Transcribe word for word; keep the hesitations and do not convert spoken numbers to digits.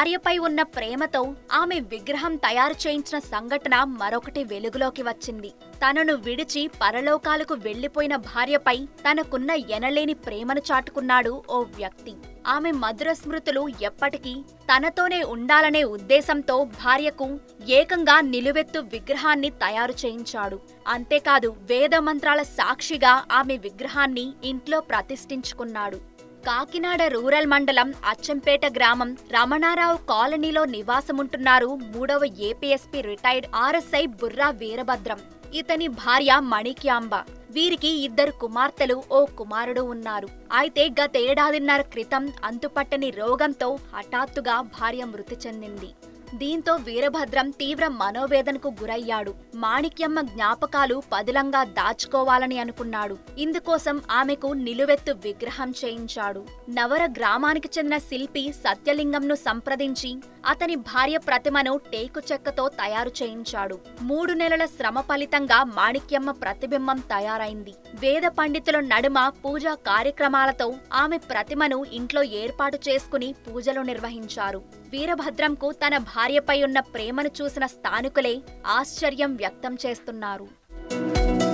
భార్యపై ఉన్న ప్రేమతో ఆమె విగ్రహం తయారు చేయించిన సంఘటన మరొకటి వెలుగులోకి వచ్చింది. తనను విడిచి పరలోకాలకు వెళ్లిపోయిన భార్యపై తనకున్న ఎనలేని ప్రేమను చాటుకున్నాడు ఓ వ్యక్తి. ఆమె మధుర స్మృతులు ఎప్పటికీ తనతోనే ఉండాలనే ఉద్దేశంతో భార్యకు ఏకంగా నిలువెత్తు విగ్రహాన్ని తయారు చేయించాడు. అంతేకాదు వేద మంత్రాల సాక్షిగా ఆమె విగ్రహాన్ని ఇంట్లో ప్రతిష్ఠించుకున్నాడు. కాకినాడ రూరల్ మండలం అచ్చంపేట గ్రామం రమణారావు కాలనీలో నివాసముంటున్నారు మూడవ APSP retired RSI Burra Veerabhadram. ఇతని భార్య మణిక్యాంబ. వీరికి ఇద్దరు కుమార్తెలు, ఓ కుమారుడు ఉన్నారు. అయితే గతేడాదిన్నర క్రితం అంతుపట్టని రోగంతో హఠాత్తుగా భార్య మృతి చెందింది. దీంతో వీరభద్రం తీవ్ర మనోవేదనకు గురయ్యాడు. మాణిక్యమ్మ జ్ఞాపకాలు పదిలంగా దాచుకోవాలని అనుకున్నాడు. ఇందుకోసం ఆమెకు నిలువెత్తు విగ్రహం చేయించాడు. నవర గ్రామానికి చెందిన శిల్పి సత్యలింగంను సంప్రదించి అతని భార్య ప్రతిమను టేకు చెక్కతో తయారు చేయించాడు. మూడు నెలల శ్రమ ఫలితంగా మాణిక్యమ్మ ప్రతిబింబం తయారైంది. వేద పండితుల నడుమ పూజా కార్యక్రమాలతో ఆమె ప్రతిమను ఇంట్లో ఏర్పాటు చేసుకుని పూజలు నిర్వహించారు. వీరభద్రంకు తన భార్యపై ఉన్న ప్రేమను చూసిన స్థానికులే ఆశ్చర్యం వ్యక్తం చేస్తున్నారు.